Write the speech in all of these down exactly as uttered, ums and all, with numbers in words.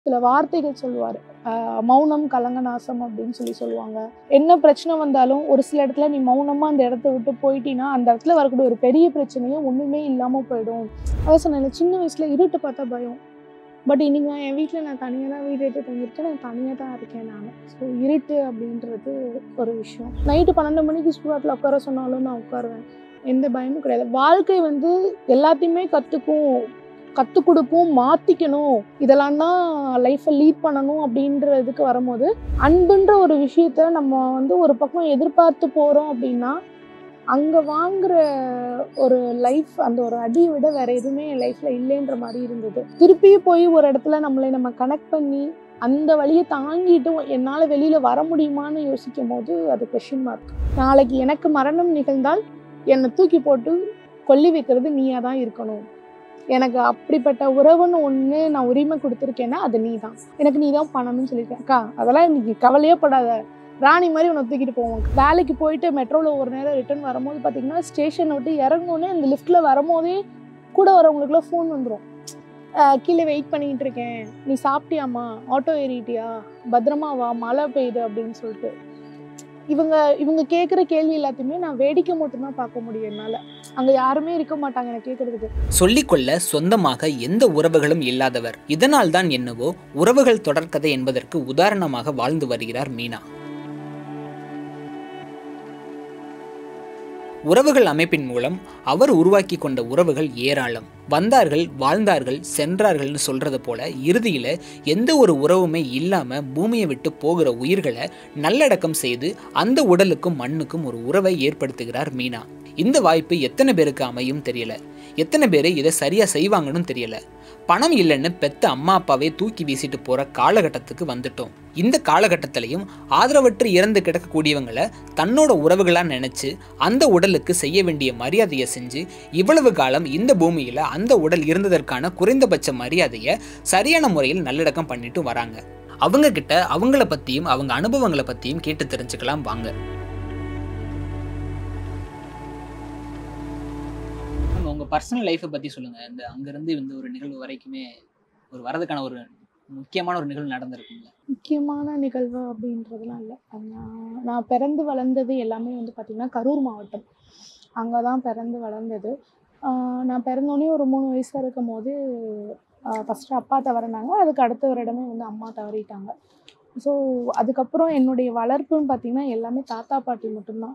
சில வார்த்தைகள் சொல்லுவாரு. அ மௌனம் கலங்கநாசம் அப்படின்னு சொல்லி சொல்லுவாங்க. என்ன பிரச்சனை வந்தாலும் ஒரு சில இடத்துல நீ மௌனமா அந்த இடத்த விட்டு போயிட்டீன்னா, அந்த இடத்துல வரக்கூடிய ஒரு பெரிய பிரச்சனையே ஒண்ணுமே இல்லாம போயிடும். அதான் சொன்னேன்ல, சின்ன வயசுல இருட்டு பார்த்தா பயம். பட் இன்னைக்கு நான் என் வீட்ல நான் தனியா தான் வீடு எடுத்து தங்கியிருக்கேன். நான் தனியா தான் இருக்கேன் நானு. ஸோ இருட்டு அப்படின்றது ஒரு விஷயம். நைட்டு பன்னெண்டு மணிக்கு ஸ்கூல் உட்கார சொன்னாலும் நான் உட்காருவேன். எந்த பயமும் கிடையாது. வாழ்க்கை வந்து எல்லாத்தையுமே கத்துக்கும். கற்றுக் கொடுக்கும், மாற்றிக்கணும், இதெல்லாம் தான் லைஃப்பை லீட் பண்ணணும் அப்படின்றதுக்கு வரும்போது, அன்புன்ற ஒரு விஷயத்த நம்ம வந்து ஒரு பக்கம் எதிர்பார்த்து போகிறோம் அப்படின்னா, அங்கே வாங்குகிற ஒரு லைஃப் அந்த ஒரு அடியை விட வேறு எதுவுமே என் லைஃப்பில் இல்லைன்ற மாதிரி இருந்தது. திருப்பி போய் ஒரு இடத்துல நம்மளை நம்ம கனெக்ட் பண்ணி, அந்த வழியை தாங்கிட்டு என்னால் வெளியில் வர முடியுமான்னு யோசிக்கும் போது அது கொஷின் மார்க். நாளைக்கு எனக்கு மரணம் நிகழ்ந்தால் என்னை தூக்கி போட்டு கொல்லி வைக்கிறது நீயாக தான் இருக்கணும். எனக்கு அப்படிப்பட்ட உறவுன்னு ஒன்று நான் உரிமை கொடுத்துருக்கேன்னா அது நீ தான். எனக்கு நீ தான் பண்ணணும்னு சொல்லியிருக்கேன். அக்கா அதெல்லாம் இன்னைக்கு கவலையே படாத, ராணி மாதிரி உன்னை தூக்கிட்டு போவோம். வேலைக்கு போயிட்டு மெட்ரோவில் ஒரு நேரம் ரிட்டர்ன் வரும்போது பார்த்தீங்கன்னா, ஸ்டேஷனை விட்டு இறங்கோன்னே அந்த லிஃப்ட்டில் வரும்போதே கூட வரவங்களுக்குலாம் ஃபோன் வந்துடும். கீழே வெயிட் பண்ணிகிட்டு இருக்கேன், நீ சாப்பிட்டியாம்மா, ஆட்டோ ஏறிட்டியா, பத்திரமா வா, மழை பெய்யுது அப்படின்னு சொல்லிட்டு. இவங்க இவங்க கேட்குற கேள்வி எல்லாத்தையுமே நான் வேடிக்கை மட்டும்தான் பார்க்க முடியும் என்னால். அங்கே யாருமே இருக்க மாட்டாங்க எனக்கு கேட்கறதுக்கு. சொல்லிக்கொள்ள சொந்தமாக எந்த உறவுகளும் இல்லாதவர். இதனால் தான் என்னவோ உறவுகள் தொடர்கதை என்பதற்கு உதாரணமாக வாழ்ந்து வருகிறார் மீனா. உறவுகள் அமைப்பின் மூலம் அவர் உருவாக்கி கொண்ட உறவுகள் ஏராளம். வந்தார்கள், வாழ்ந்தார்கள், சென்றார்கள்னு சொல்றது போல இறுதியில எந்த ஒரு உறவுமே இல்லாம பூமியை விட்டு போகிற உயிர்களை நல்லடக்கம் செய்து அந்த உடலுக்கும் மண்ணுக்கும் ஒரு உறவை ஏற்படுத்துகிறார் மீனா. இந்த வாய்ப்பு எத்தனை பேருக்கு அமையும் தெரியல. எத்தனை பேர் இதை சரியா செய்வாங்கன்னு தெரியல. பணம் இல்லைன்னு பெத்த அம்மா அப்பாவே தூக்கி வீசிட்டு போற காலகட்டத்துக்கு வந்துட்டோம். இந்த காலகட்டத்திலையும் ஆதரவற்று இறந்து கிடக்கக்கூடியவங்களை தன்னோட உறவுகளா நினைச்சு அந்த உடலுக்கு செய்ய வேண்டிய மரியாதையை செஞ்சு இவ்வளவு காலம் இந்த பூமியில அந்த உடல் இருந்ததற்கான குறைந்தபட்ச மரியாதையை சரியான முறையில் நல்லடக்கம் பண்ணிட்டு வராங்க. அவங்க கிட்ட அவங்கள பத்தியும் அவங்க அனுபவங்களை பத்தியும் கேட்டு தெரிஞ்சுக்கலாம் வாங்க. உங்க பர்சனல் லைஃப்பை பத்தி சொல்லுங்க. இந்த அங்கிருந்து இந்த ஒரு நிகழ்வு வரைக்குமே ஒரு வரதுக்கான ஒரு முக்கியமான ஒரு நிகழ்வு நடந்திருக்குங்க. முக்கியமான நிகழ்வு அப்படின்றதுலாம் இல்லை. நான் நான் பிறந்து வளர்ந்தது எல்லாமே வந்து பார்த்திங்கன்னா கரூர் மாவட்டம். அங்கே தான் பிறந்து வளர்ந்தது. நான் பிறந்தோடனே ஒரு மூணு வயசாக இருக்கும் போது ஃபஸ்ட்டு அப்பா தவறினாங்க. அதுக்கு அடுத்த வருடமே வந்து அம்மா தவறிட்டாங்க. ஸோ அதுக்கப்புறம் என்னுடைய வளர்ப்புன்னு பார்த்திங்கன்னா எல்லாமே தாத்தா பாட்டி மட்டும்தான்.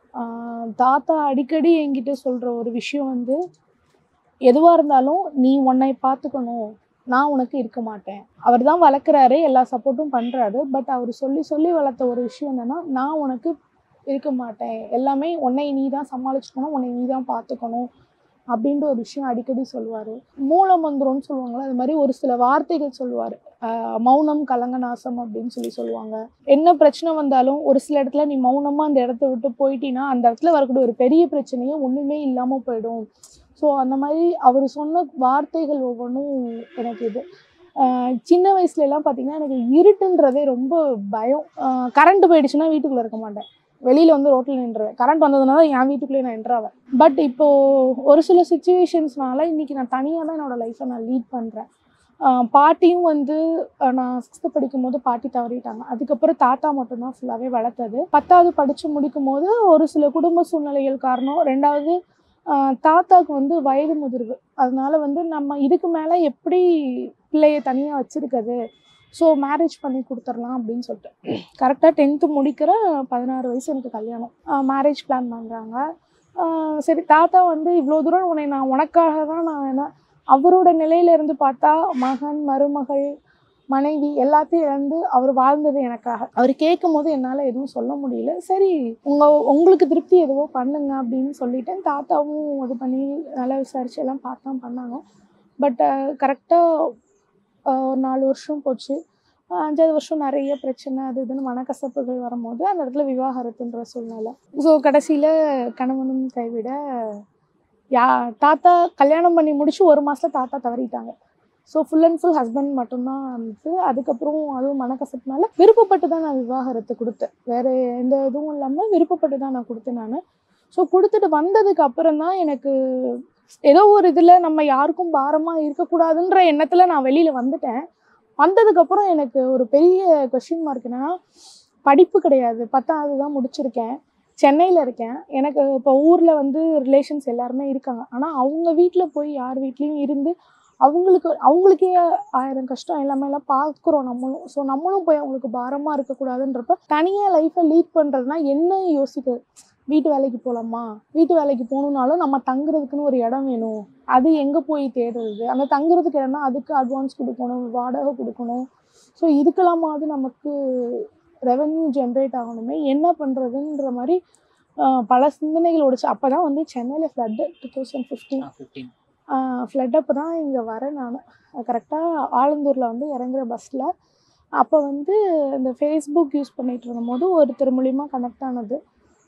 தாத்தா அடிக்கடி என்கிட்ட சொல்கிற ஒரு விஷயம் வந்து, எதுவாக இருந்தாலும் நீ உன்னை பார்த்துக்கணும், நான் உனக்கு இருக்க மாட்டேன். அவர் தான் வளர்க்குறாரு, எல்லா சப்போர்ட்டும் பண்ணுறாரு. பட் அவர் சொல்லி சொல்லி வளர்த்த ஒரு விஷயம் என்னென்னா, நான் உனக்கு இருக்க மாட்டேன், எல்லாமே உன்னை நீ தான் சமாளிச்சுக்கணும், உன்னை நீ தான் பார்த்துக்கணும் அப்படின்ற ஒரு விஷயம் அடிக்கடி சொல்லுவார். மூல மந்திரம்னு சொல்லுவாங்களே, அது மாதிரி ஒரு சில வார்த்தைகள் சொல்லுவார். மௌனம் கலங்கநாசம் அப்படின்னு சொல்லி சொல்லுவாங்க. என்ன பிரச்சனை வந்தாலும் ஒரு சில இடத்துல நீ மௌனமாக அந்த இடத்த விட்டு போயிட்டீன்னா, அந்த இடத்துல வரக்கூடிய ஒரு பெரிய பிரச்சனையே ஒன்றுமே இல்லாமல் போயிடும். ஸோ அந்த மாதிரி அவர் சொன்ன வார்த்தைகள் ஒவ்வொன்றும் எனக்கு இது. சின்ன வயசுலலாம் பார்த்திங்கன்னா எனக்கு இருட்டுன்றதே ரொம்ப பயம். கரண்ட் போயிடுச்சுன்னா வீட்டுக்குள்ளே இருக்க மாட்டேன், வெளியில் வந்து ரோட்டில் நின்றுவேன். கரண்ட் வந்ததுனால என் வீட்டுக்குள்ளேயே நான் என்ட்ராவேன். பட் இப்போது ஒரு சில சுச்சுவேஷன்ஸ்னால இன்றைக்கி நான் தனியாக தான் என்னோடய லைஃப்பை நான் லீட் பண்ணுறேன். பாட்டியும் வந்து நான் சிக்ஸ்த்து படிக்கும் போது பாட்டி தவறிட்டாங்க. அதுக்கப்புறம் தாத்தா மட்டும்தான் ஃபுல்லாகவே வளர்த்தது. பத்தாவது படித்து முடிக்கும் போது ஒரு சில குடும்ப சூழ்நிலைகள் காரணம், ரெண்டாவது தாத்தாவுக்கு வந்து வயது முதிர்வு. அதனால வந்து நம்ம இதுக்கு மேலே எப்படி பிள்ளையை தனியாக வச்சுருக்கிறது, ஸோ மேரேஜ் பண்ணி கொடுத்துடலாம் அப்படின்னு சொல்லிட்டு கரெக்டாக டென்த்து முடிக்கிற பதினாறு வயசு எனக்கு கல்யாணம். மேரேஜ் பிளான் பண்ணுறாங்க. சரி, தாத்தா வந்து இவ்வளோ தூரம் உன்னை நான் உனக்காக தான் நான் என்ன, அவரோட நிலையிலேருந்து பார்த்தா மகன், மருமகள், மனைவி எல்லாத்தையும் இழந்து அவர் வாழ்ந்தது எனக்காக. அவர் கேட்கும் போது என்னால் எதுவும் சொல்ல முடியல. சரி, உங்கள் உங்களுக்கு திருப்தி எதுவோ பண்ணுங்க அப்படின்னு சொல்லிட்டேன். தாத்தாவும் இது பண்ணி நல்லா விசாரித்து எல்லாம் பார்த்தா பண்ணாங்க. பட் கரெக்டாக ஒரு நாலு வருஷம் போச்சு. அஞ்சாவது வருஷம் நிறைய பிரச்சனை அது இதுன்னு மனக்கசப்புகள் வரும்போது அந்த இடத்துல விவாகரத்துன்ற சூழ்நிலை. ஸோ கடைசியில் கணவனும் கைவிட, யா தாத்தா கல்யாணம் பண்ணி முடிச்சு ஒரு மாதத்தில் தாத்தா தவறிட்டாங்க. So full and full husband மட்டும்தான் இருந்துச்சு. அதுக்கப்புறம் அதுவும் மனக்கசப்புனால விருப்பப்பட்டு தான் நான் விவாகரத்து கொடுத்தேன். வேறு எந்த இதுவும் இல்லாமல் விருப்பப்பட்டு தான் நான் கொடுத்தேன் நான். ஸோ கொடுத்துட்டு வந்ததுக்கு அப்புறம் தான் எனக்கு ஏதோ ஒரு இதில் நம்ம யாருக்கும் பாரமாக இருக்கக்கூடாதுன்ற எண்ணத்தில் நான் வெளியில் வந்துட்டேன். வந்ததுக்கப்புறம் எனக்கு ஒரு பெரிய கொஸ்டின் மார்க் என்னன்னா, படிப்பு கிடையாது. பத்தாவது தான் முடிச்சிருக்கேன். சென்னையில் இருக்கேன். எனக்கு இப்போ ஊரில் வந்து ரிலேஷன்ஸ் எல்லாருமே இருக்காங்க. ஆனால் அவங்க வீட்டில் போய் யார் வீட்லேயும் இருந்து அவங்களுக்கு அவங்களுக்கே ஆயிரம் கஷ்டம் எல்லாமே எல்லாம் பார்க்குறோம் நம்மளும். ஸோ நம்மளும் போய் அவங்களுக்கு பாரமாக இருக்கக்கூடாதுன்றப்ப தனியாக லைஃப்பை லீட் பண்ணுறதுனா என்ன யோசிக்க, வீட்டு வேலைக்கு போகலாமா, வீட்டு வேலைக்கு போகணுன்னாலும் நம்ம தங்குறதுக்குன்னு ஒரு இடம் வேணும். அது எங்கே போய் தேடுறது, அந்த தங்குறதுக்கு இடம்னா அதுக்கு அட்வான்ஸ் கொடுக்கணும், வாடகை கொடுக்கணும். ஸோ இதுக்கெல்லாமாவது நமக்கு ரெவென்யூ ஜென்ரேட் ஆகணுமே, என்ன பண்ணுறதுன்ற மாதிரி பல சிந்தனைகள் ஓடிச்சு. அப்போ தான் வந்து சென்னையில் flood two thousand fifteen fifteen flood அப்போ தான் இங்கே வரேன் நான். கரெக்டாக ஆலந்தூரில் வந்து இறங்குற பஸ்ஸில் அப்போ வந்து இந்த ஃபேஸ்புக் யூஸ் பண்ணிகிட்டு இருந்தபோது ஒருத்தர் மூலிமா கனெக்ட் ஆனது.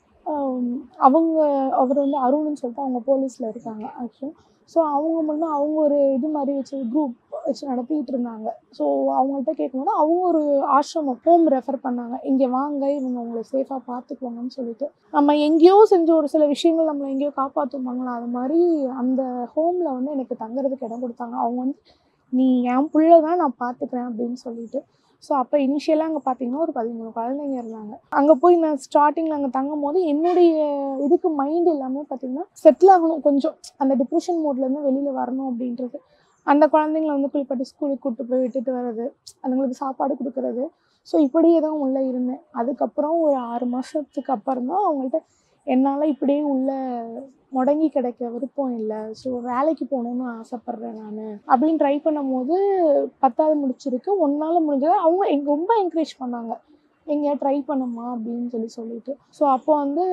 அவங்க அவர் வந்து அருள்னு சொல்லிட்டு அவங்க போலீஸில் இருக்காங்க ஆக்சுவலி. ஸோ அவங்க மூலமா அவங்க ஒரு இது மாதிரி வச்சு குரூப் வச்சு நடத்திட்டு இருந்தாங்க. ஸோ அவங்கள்ட்ட கேட்கும்போது அவங்க ஒரு ஆசிரமம் ஹோம் ரெஃபர் பண்ணாங்க. இங்கே வாங்க, இவங்க உங்களை சேஃபாக பார்த்துக்குவாங்கன்னு சொல்லிட்டு. நம்ம எங்கேயோ செஞ்ச ஒரு சில விஷயங்கள் நம்மளை எங்கேயோ காப்பாற்றுவாங்களா, அது மாதிரி அந்த ஹோமில் வந்து எனக்கு தங்குறதுக்கு இடம் கொடுத்தாங்க. அவங்க வந்து நீ என் பிள்ளை தான், நான் பார்த்துக்கிறேன் அப்படின்னு சொல்லிட்டு. ஸோ அப்போ இனிஷியலாக அங்கே பார்த்தீங்கன்னா ஒரு பதிமூணு குழந்தைங்க இருந்தாங்க. அங்கே போய் நான் ஸ்டார்டிங்கில் அங்கே தங்கும் போது என்னுடைய இதுக்கு மைண்ட் எல்லாமே பார்த்திங்கன்னா செட்டில் ஆகணும், கொஞ்சம் அந்த டிப்ரெஷன் மோட்லேருந்து வெளியில் வரணும் அப்படின்றது. அந்த குழந்தைங்கள வந்து குளிப்பாட்டி ஸ்கூலுக்கு கூப்பிட்டு போய் விட்டுட்டு வர்றது, அதுங்களுக்கு சாப்பாடு கொடுக்குறது. ஸோ இப்படியே தான் உள்ளே இருந்தேன். அதுக்கப்புறம் ஒரு ஆறு மாதத்துக்கு அப்புறம் தான் அவங்கள்ட்ட என்னால் இப்படியே உள்ள முடங்கி கிடைக்க விருப்பம் இல்லை, ஸோ வேலைக்கு போகணுன்னு ஆசைப்பட்றேன் நான் அப்படின்னு ட்ரை பண்ணும்போது பத்தாவது முடிச்சிருக்கு. ஒன்றால் முடிஞ்சது அவங்க எங்க ரொம்ப என்கரேஜ் பண்ணாங்க, எங்கேயா ட்ரை பண்ணுமா அப்படின்னு சொல்லி சொல்லிட்டு. ஸோ அப்போ வந்து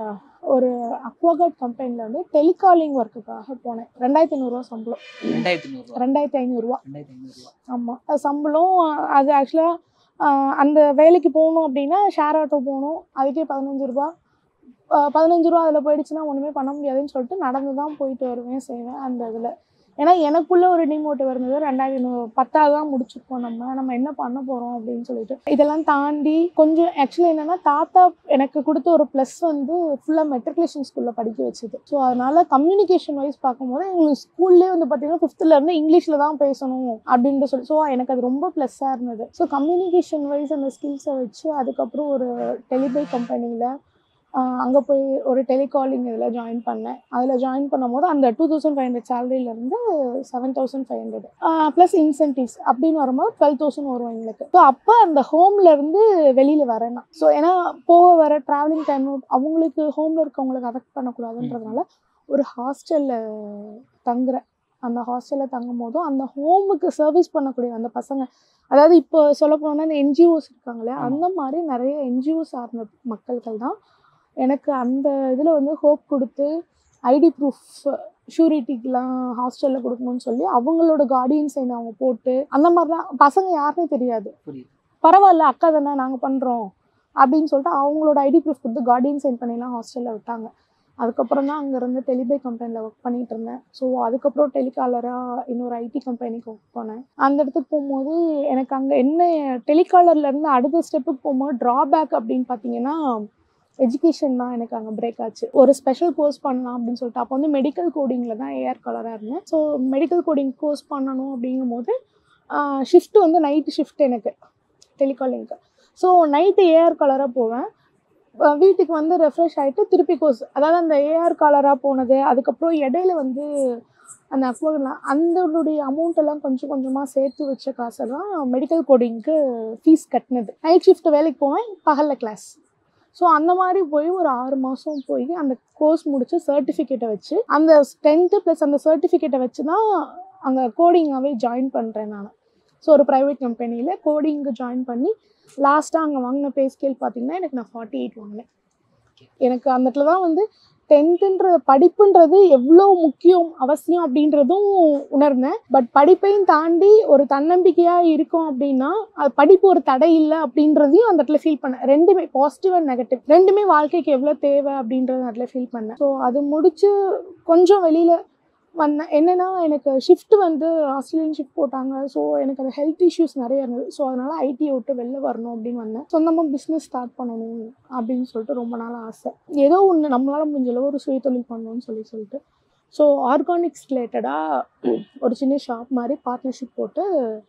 ஒரு அக்வாகார்ட் கம்பெனியில் வந்து டெலிகாலிங் ஒர்க்குக்காக போனேன். ரெண்டாயிரத்தி ஐநூறுரூவா சம்பளம். ரெண்டாயிரத்தி ரெண்டாயிரத்தி ஐநூறுரூவா ரெண்டாயிரத்தி ஐநூறுரூவா ஆமாம் சம்பளம். அது ஆக்சுவலாக அந்த வேலைக்கு போகணும் அப்படின்னா ஷேர் ஆட்டோ போகணும், அதுக்கே பதினஞ்சு ரூபா பதினஞ்சு ரூபா அதில் போயிடுச்சுன்னா ஒன்றுமே பண்ண முடியாதுன்னு சொல்லிட்டு நடந்து தான் போயிட்டு வருவேன் செய்வேன் அந்த இதில். ஏன்னா எனக்குள்ளே ஒரு டிமோட்டிவ் இருந்தது, ரெண்டாயிரத்தி நூறு பத்தாவது தான் முடிச்சிருக்கோம், நம்ம நம்ம என்ன பண்ண போகிறோம் அப்படின்னு சொல்லிட்டு. இதெல்லாம் தாண்டி கொஞ்சம் ஆக்சுவலி என்னென்னா தாத்தா எனக்கு கொடுத்த ஒரு ப்ளஸ் வந்து ஃபுல்லாக மெட்ரிகுலேஷன் ஸ்கூலில் படிக்க வச்சுது. ஸோ அதனால் கம்யூனிகேஷன் வைஸ் பார்க்கும்போது எங்களுக்கு ஸ்கூல்லே வந்து பார்த்திங்கன்னா ஃபிஃப்த்துலேருந்து இங்கிலீஷில் தான் பேசணும் அப்படின்ட்டு சொல்லி. ஸோ எனக்கு அது ரொம்ப ப்ளஸ்ஸாக இருந்தது. ஸோ கம்யூனிகேஷன் வைஸ் அந்த ஸ்கில்ஸை வச்சு அதுக்கப்புறம் ஒரு டெலிபை கம்பெனியில் அங்கே போய் ஒரு டெலிகாலிங் இதில் ஜாயின் பண்ணேன். அதில் ஜாயின் பண்ணும் போது அந்த டூ தௌசண்ட் ஃபைவ் ஹண்ட்ரட் சேலரியிலேருந்து seven thousand five hundred plus incentives அப்படின்னு வரும்போது டுவெல் தௌசண்ட் வரும் எங்களுக்கு. ஸோ அப்போ அந்த ஹோம்லேருந்து வெளியில் வரேன் நான். ஸோ ஏன்னா போக வர ட்ராவலிங் டைம் அவங்களுக்கு ஹோமில் இருக்கவங்களுக்கு அஃபெக்ட் பண்ணக்கூடாதுன்றதுனால ஒரு ஹாஸ்டலில் தங்குறேன். அந்த ஹாஸ்டலில் தங்கும் போதும் அந்த ஹோமுக்கு சர்வீஸ் பண்ணக்கூடிய அந்த பசங்க, அதாவது இப்போ சொல்ல போனோம்னா இந்த என்ஜிஓஸ் இருக்காங்களே, அந்த மாதிரி நிறைய என்ஜிஓ சார்ந்த மக்கள்கள் தான் எனக்கு அந்த இதில் வந்து ஹோப் கொடுத்து ஐடி ப்ரூஃப் ஷூரிட்டிக்கெலாம் ஹாஸ்டலில் கொடுக்கணும்னு சொல்லி அவங்களோட கார்டியன் சைன் அவங்க போட்டு அந்த மாதிரிலாம் பசங்க யாருனே தெரியாது, பரவாயில்ல அக்கா தானே நாங்கள் பண்ணுறோம் அப்படின்னு சொல்லிட்டு அவங்களோட ஐடி ப்ரூஃப் கொடுத்து கார்டியன் சைன் பண்ணிலாம் ஹாஸ்டலில் விட்டாங்க. அதுக்கப்புறம் தான் அங்கேருந்து டெலிபை கம்பெனியில் ஒர்க் பண்ணிகிட்டு இருந்தேன். ஸோ அதுக்கப்புறம் டெலிகாலராக இன்னொரு ஐடி கம்பெனிக்கு ஒர்க் பண்ணேன். அந்த இடத்துக்கு போகும்போது எனக்கு அங்கே என்ன டெலிகாலர்லேருந்து அடுத்த ஸ்டெப்புக்கு போகும்போது ட்ராபேக் அப்படின்னு பார்த்தீங்கன்னா எஜுகேஷன் தான் எனக்கு அங்கே பிரேக் ஆச்சு. ஒரு ஸ்பெஷல் கோர்ஸ் பண்ணலாம் அப்படின்னு சொல்லிட்டு அப்போ வந்து மெடிக்கல் கோடிங்கில் தான் ஏஆர் கலராக இருந்தேன். ஸோ மெடிக்கல் கோடிங் கோர்ஸ் பண்ணணும் அப்படிங்கும் போது ஷிஃப்ட்டு வந்து நைட்டு ஷிஃப்ட் எனக்கு டெலிகாலிங்க்கு. ஸோ நைட்டு ஏஆர் கலராக போவேன், வீட்டுக்கு வந்து ரெஃப்ரெஷ் ஆகிட்டு திருப்பி கோர்ஸ், அதாவது அந்த ஏஆர் காலராக போனது. அதுக்கப்புறம் இடையில வந்து அந்த அக்வாகலாம் அந்தனுடைய அமௌண்ட்டெல்லாம் கொஞ்சம் கொஞ்சமாக சேர்த்து வச்ச காசெல்லாம் மெடிக்கல் கோடிங்க்கு ஃபீஸ் கட்டினது. நைட் ஷிஃப்ட் வேலைக்கு போவேன், பகலில் கிளாஸ். ஸோ அந்த மாதிரி போய் ஒரு ஆறு மாதம் போய் அந்த கோர்ஸ் முடித்து சர்டிஃபிகேட்டை வச்சு அந்த டென்த்து ப்ளஸ் அந்த சர்டிஃபிகேட்டை வச்சு தான் அங்கே கோடிங்காகவே ஜாயின் பண்ணுறேன் நான். ஸோ ஒரு ப்ரைவேட் கம்பெனியில் கோடிங்கு ஜாயின் பண்ணி லாஸ்ட்டாக அங்கே வாங்கின பே ஸ்கேல் பார்த்திங்கன்னா எனக்கு நான் ஃபார்ட்டி எயிட் வாங்கினேன். எனக்கு அந்த இடத்துல தான் வந்து டென்த்துன்ற படிப்புன்றது எவ்வளோ முக்கியம் அவசியம் அப்படின்றதும் உணர்ந்தேன். பட் படிப்பையும் தாண்டி ஒரு தன்னம்பிக்கையாக இருக்கும் அப்படின்னா அது படிப்பு ஒரு தடை இல்லை அப்படின்றதையும் அந்த இடத்துல ஃபீல் பண்ணேன். ரெண்டுமே பாசிட்டிவ் அண்ட் நெகட்டிவ் ரெண்டுமே வாழ்க்கைக்கு எவ்வளோ தேவை அப்படின்றத அந்த இடத்துல ஃபீல் பண்ணேன். ஸோ அது முடித்து கொஞ்சம் வெளியில் வந்தேன். என்னென்னா எனக்கு ஷிஃப்ட் வந்து ஆஸ்திரேலியன் ஷிஃப்ட் போட்டாங்க. ஸோ எனக்கு அந்த ஹெல்த் இஷ்யூஸ் நிறைய இருந்தது. ஸோ அதனால் ஐடியை விட்டு வெளில வரணும் அப்படின்னு வந்தேன். சொந்தமாக பிஸ்னஸ் ஸ்டார்ட் பண்ணணும் அப்படின்னு சொல்லிட்டு ரொம்ப நாள் ஆசை. ஏதோ ஒன்று நம்மளால் முடிஞ்சளவு ஒரு சுயதொழில் பண்ணணும்னு சொல்லி சொல்லிட்டு ஸோ ஆர்கானிக்ஸ் ரிலேட்டடாக ஒரு சின்ன ஷாப் மாதிரி பார்ட்னர்ஷிப் போட்டு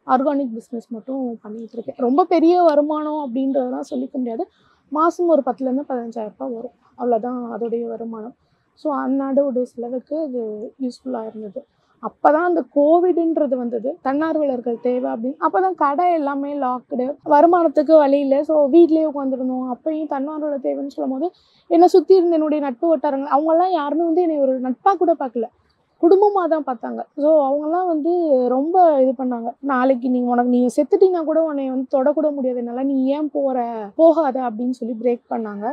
ஆர்கானிக் பிஸ்னஸ் மட்டும் பண்ணிகிட்டு இருக்கேன். ரொம்ப பெரிய வருமானம் அப்படின்றதெல்லாம் சொல்லிக்க முடியாது. மாதம் ஒரு பத்துலேருந்து பதினஞ்சாயிரம் ரூபாய் வரும், அவ்வளோதான் அதோடைய வருமானம். ஸோ அன்னாடோடைய செலவுக்கு அது யூஸ்ஃபுல்லாக இருந்தது. அப்போ தான் அந்த கோவிடுன்றது வந்தது, தன்னார்வலர்கள் தேவை அப்படின்னு. அப்போ தான் கடை எல்லாமே லாக்டு, வருமானத்துக்கு வழி இல்லை. ஸோ வீட்லேயே உட்காந்துருந்தோம். அப்போயும் தன்னார்வலர் தேவைன்னு சொல்லும் போது என்னை சுற்றி இருந்த என்னுடைய நட்பு வட்டாரங்கள் அவங்கெல்லாம் யாருமே வந்து என்னை ஒரு நட்பாக கூட பார்க்கல, குடும்பமாக தான் பார்த்தாங்க. ஸோ அவங்கெல்லாம் வந்து ரொம்ப இது பண்ணாங்க. நாளைக்கு நீ உனக்கு நீ செத்துட்டிங்கன்னா கூட உன்னை வந்து தொடக்கூட முடியாது என்னால், நீ ஏன் போகிற, போகாத அப்படின்னு சொல்லி பிரேக் பண்ணாங்க.